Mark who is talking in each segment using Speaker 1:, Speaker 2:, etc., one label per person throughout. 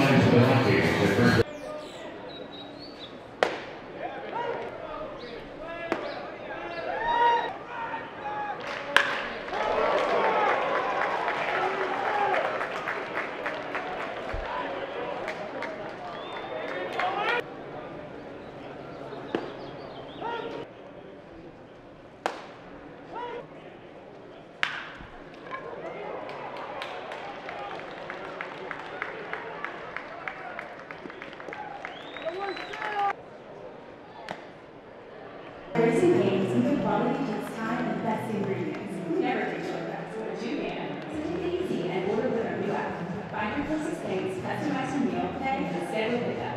Speaker 1: lines of the hockey.
Speaker 2: Racing games with quality takes time and best ingredients. Never takes shortcuts, but you can. So take it easy and order with our new app. Find your closest things, customize your meal, pay, and stay with it.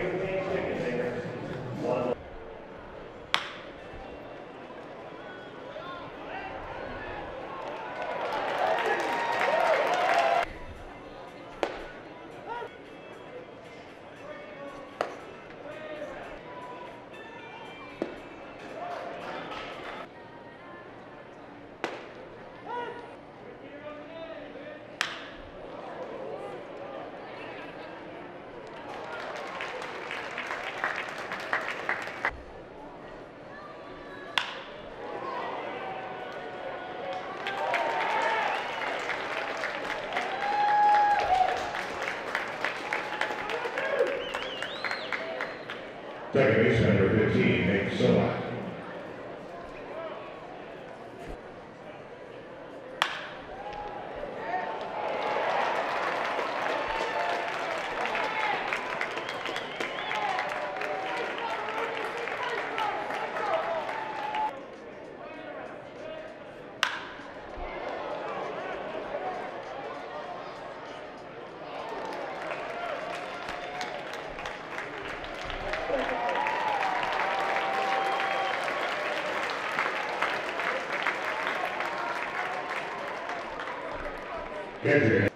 Speaker 2: Second baseman number 15, Nick Solak. Kendrick.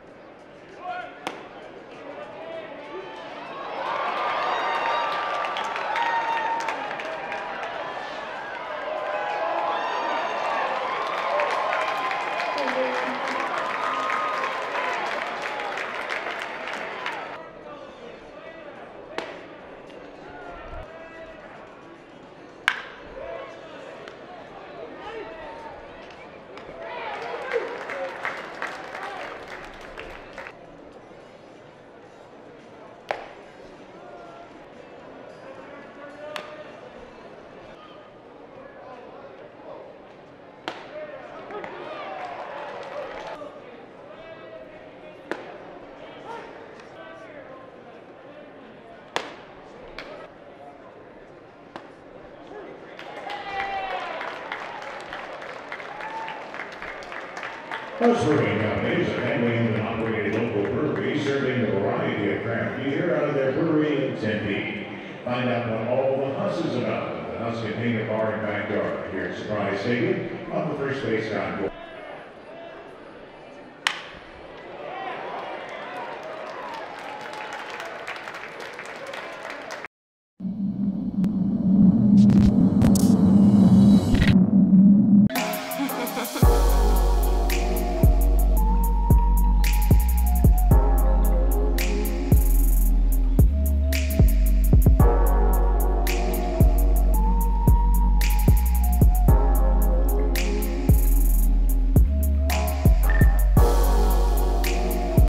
Speaker 2: House Brewing Company is a family-owned and operated local brewery serving a variety of craft beer out of their brewery in Tempe. Find out what all the Huss is about at the Huss Container Bar and Backyard here at Surprise Stadium on the first base concourse.